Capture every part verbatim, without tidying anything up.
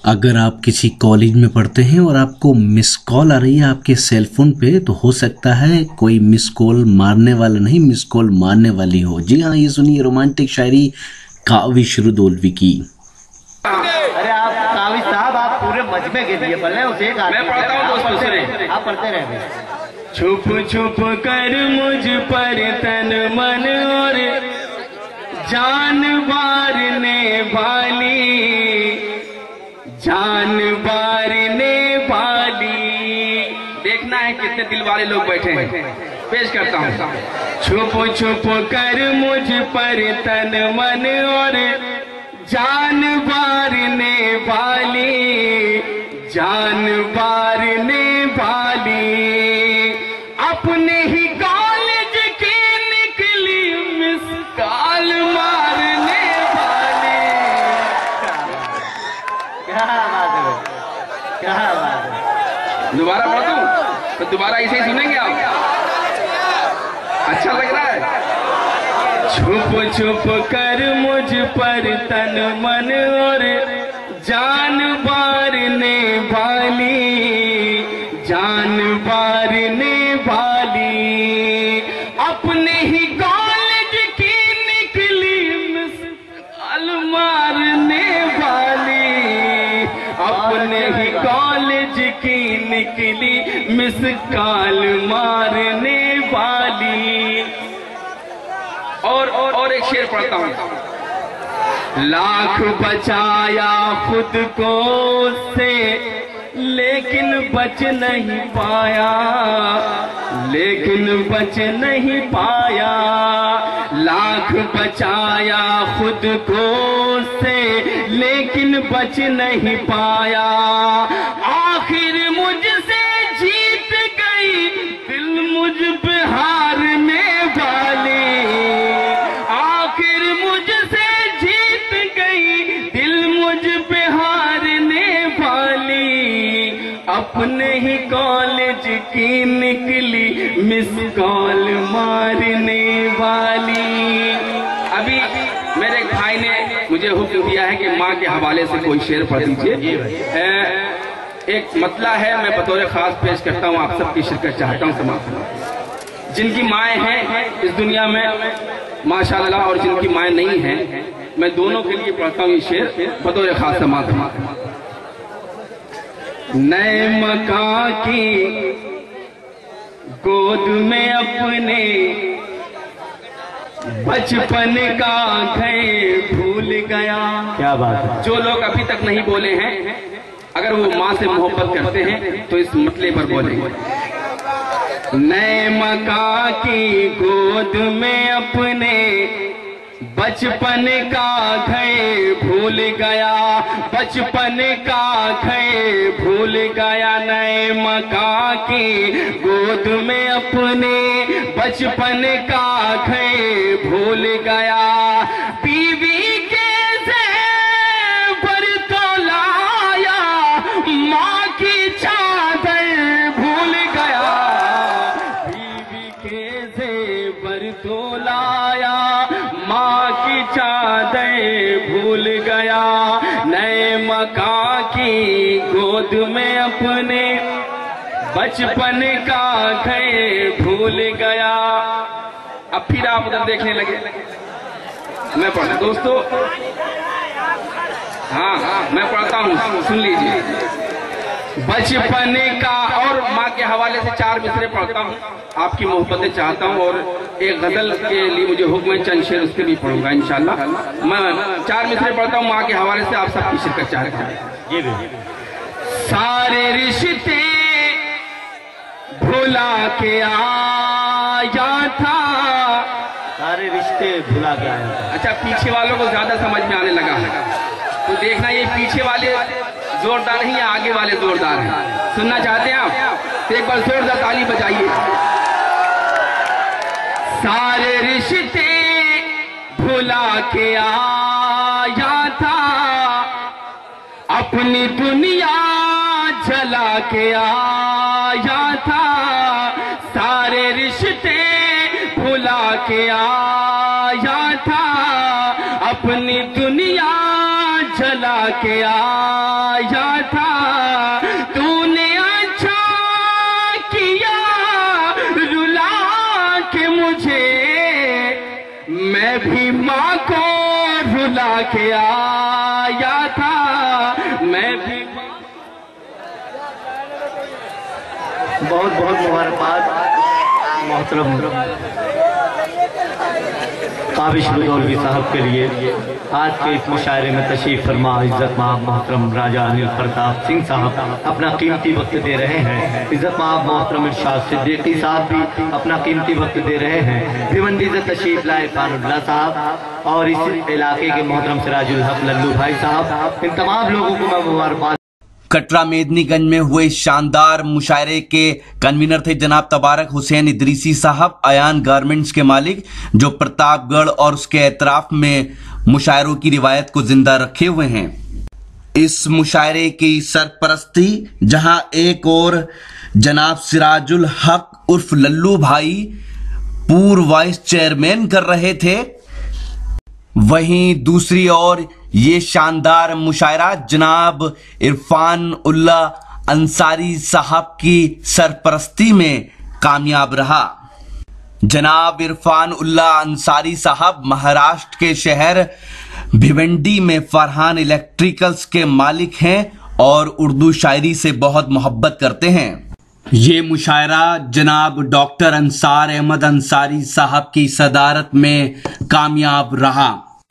अगर आप किसी कॉलेज में पढ़ते हैं और आपको मिस कॉल आ रही है आपके सेल फोन पे, तो हो सकता है कोई मिस कॉल मारने वाला नहीं, मिस कॉल मारने वाली हो। जी हाँ, ये सुनिए रोमांटिक शायरी काविश रुदौलवी की। अरे आप काविश साहब, आप पूरे मजमे के लिए बोल रहे हो। एक मैं पढ़ता हूँ दोस्त दूसरे, आप पढ़ते रहे। छुप छुप कर मुझ पर तन मन और जान बारने वाली, जान बारने वाली। देखना है कितने दिल वाले लोग बैठे हैं। पेश करता हूँ। छुप छुप कर मुझ पर तन मन और जान बारने वाली, जान बारने वाली। अपने ही कॉलेज की निकली मिस कॉल मारने वाली। क्या बात है, क्या बात है। दोबारा पढ़ दूं तो दोबारा ऐसे ही सुनेंगे आप। अच्छा लग रहा है। छुप छुप कर मुझ पर तन मन और जान बारने वाली, जान बारने वाली। अपने ही कॉलेज की निकली मिस कॉल मारने वाली, अपने ही कॉलेज की निकली मिस कॉल मारने वाली। और और और एक शेर पढ़ता हूं। लाख बचाया खुद को से लेकिन बच नहीं पाया, लेकिन बच नहीं पाया। लाख बचाया खुद को से लेकिन बच नहीं पाया। आखिर मुझसे जीत गई दिल मुझ पे हारने वाली, आखिर मुझसे जीत गई दिल मुझ पे हारने वाली। अपने ही कॉलेज की निकली मिस कॉल मारने वाली। अभी मेरे एक भाई ने मुझे हुक्म दिया है कि माँ के हवाले से कोई शेर पढ़ दीजिए। एक मतला है, मैं बतौर खास पेश करता हूँ, आप सबकी शिरकत चाहता हूँ। समाप्त जिनकी माएँ हैं इस दुनिया में माशाअल्लाह, और जिनकी माएँ नहीं हैं, मैं दोनों के लिए पढ़ता हूँ ये शेर बतौर खास। समाप्त नए मकान की गोद में अपने बचपन का घर भूल गया। क्या बात है। जो लोग अभी तक नहीं बोले हैं, अगर वो माँ से मोहब्बत करते हैं तो इस मतले पर बोलेंगे। नए मकान की गोद में अपने बचपन का घर भूल गया, बचपन का घर भूल गया। नए मकान की गोद में अपने बचपन का घर भूल गया। बीवी के ज़ेवर तो लाया, माँ की चादर भूल गया। बीवी के ज़ेवर तो लाया, माँ की चादर भूल गया। नए मकान की गोद में अपने बचपन का घर भूल गया। अब फिर आप उधर देखने लगे। मैं पढ़ता दोस्तों, हाँ हाँ मैं पढ़ता हूँ, सुन लीजिए। बचपन का, और माँ के हवाले से चार मिसरे पढ़ता हूँ, आपकी मोहब्बतें चाहता हूँ। और एक गजल के लिए मुझे हुक्म है, चंद शेर उसके भी पढ़ूंगा इंशाल्लाह। मैं चार मिसरे पढ़ता हूँ माँ के हवाले से, आप सबकी शिरकत चाहता हूँ। सारे रिश्ते भुला के आया था, सारे रिश्ते भुला के आया था। अच्छा, पीछे वालों को ज्यादा समझ में आने लगा है तो देखना, ये पीछे वाले जोरदार नहीं है, आगे वाले जोरदार हैं। सुनना चाहते हैं आप तो एक बार जोरदार ताली बजाइए। सारे रिश्ते भुला के आया था, अपनी दुनिया जला के आया था। सारे रिश्ते भुला के आया था, अपनी दुनिया जला के आया के आया था मैं भी। बहुत बहुत मुबारकबाद मोहतरम काबिश बदौलवी साहब के लिए। आज के इस मुशायरे में तशरीफ फरमा इज्जत माब मोहतरम राजा अनिल प्रताप सिंह साहब अपना कीमती वक्त दे रहे हैं। इज्जत माब मोहतरम इरशाद सिद्दीकी साहब भी अपना कीमती वक्त दे रहे हैं। भिवंडी से तशरीफ लाए इरफानुल्लाह साहब और इस इलाके के मोहतरम सिराजुल हक लल्लू भाई साहब, इन तमाम लोगों को मैं मुबारकबाद। कटरा मेदनीगंज में हुए शानदार मुशायरे के कन्वीनर थे जनाब तबारक हुसैन इदरीसी साहब, अयान गारमेंट्स के मालिक, जो प्रतापगढ़ और उसके एतराफ में मुशायरों की रिवायत को जिंदा रखे हुए हैं। इस मुशायरे की सरपरस्ती जहां एक और जनाब सिराजुल हक उर्फ लल्लू भाई पूर्व वाइस चेयरमैन कर रहे थे, वहीं दूसरी ओर ये शानदार मुशायरा जनाब इरफान उल्ला अंसारी साहब की सरपरस्ती में कामयाब रहा। जनाब इरफान उल्ला अंसारी साहब महाराष्ट्र के शहर भिवंडी में फरहान इलेक्ट्रिकल्स के मालिक हैं और उर्दू शायरी से बहुत मोहब्बत करते हैं। ये मुशायरा जनाब डॉक्टर अंसार अहमद अंसारी साहब की सदारत में कामयाब रहा।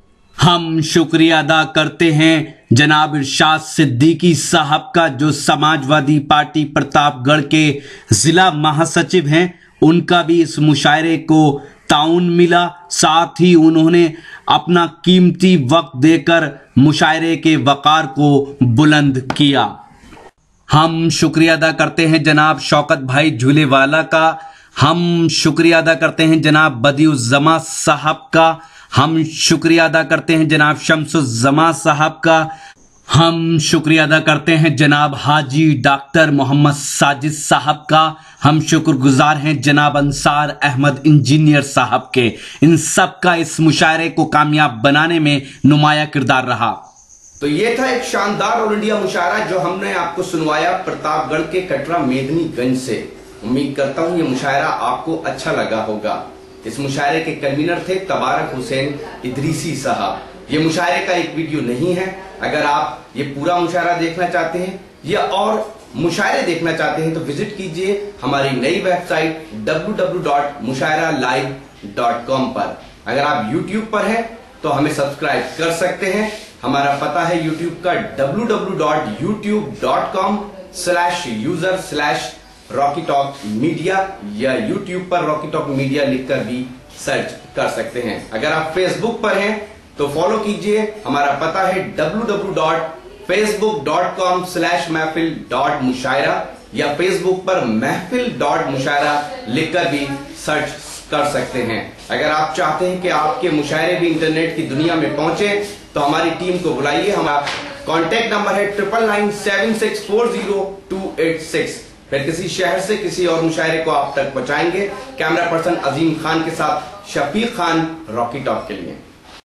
हम शुक्रिया अदा करते हैं जनाब इरशाद सिद्दीकी साहब का, जो समाजवादी पार्टी प्रतापगढ़ के जिला महासचिव हैं। उनका भी इस मुशायरे को ताउन मिला, साथ ही उन्होंने अपना कीमती वक्त देकर मुशायरे के वकार को बुलंद किया। हम शुक्रिया अदा करते हैं जनाब शौकत भाई झूलेवाला का, हम शुक्रिया अदा करते हैं जनाब बदिउज्जमा साहब का, हम शुक्रिया अदा करते हैं जनाब शम्सुज्जमा साहब का, हम शुक्रिया अदा करते हैं जनाब हाजी डॉक्टर मोहम्मद साजिद साहब का, हम शुक्रगुजार हैं जनाब अंसार अहमद इंजीनियर साहब के। इन सब का इस मुशायरे को कामयाब बनाने में नुमाया किरदार रहा। तो ये था एक शानदार ऑल इंडिया मुशायरा जो हमने आपको सुनवाया प्रतापगढ़ के कटरा मेदनीगंज से। उम्मीद करता हूं ये मुशायरा आपको अच्छा लगा होगा। इस मुशायरे के कन्वीनर थे तबारक हुसैन इदरीसी साहब। ये मुशायरे का एक वीडियो नहीं है। अगर आप ये पूरा मुशायरा देखना चाहते हैं या और मुशायरे देखना चाहते हैं तो विजिट कीजिए हमारी नई website W W W dot Mushaira live dot com पर। अगर आप यूट्यूब पर हैं तो हमें सब्सक्राइब कर सकते हैं। हमारा पता है यूट्यूब का W W W dot YouTube dot com slash user slash Rocky Talk Media, या यूट्यूब पर रॉकी टॉक मीडिया लिखकर भी सर्च कर सकते हैं। अगर आप फेसबुक पर हैं तो फॉलो कीजिए। हमारा पता है W W W dot Facebook dot com slash Mehfil dot Mushaira, या फेसबुक पर महफिल डॉट मुशायरा लिखकर भी सर्च कर सकते हैं। अगर आप चाहते हैं कि आपके मुशायरे भी इंटरनेट की दुनिया में पहुंचे तो हमारी टीम को बुलाइए। हमारा कॉन्टैक्ट नंबर है triple nine seven six four zero two eight six. फिर किसी शहर से किसी और मुशायरे को आप तक पहुंचाएंगे। कैमरा पर्सन अजीम खान के साथ शफीक खान, रॉकी टॉक के लिए।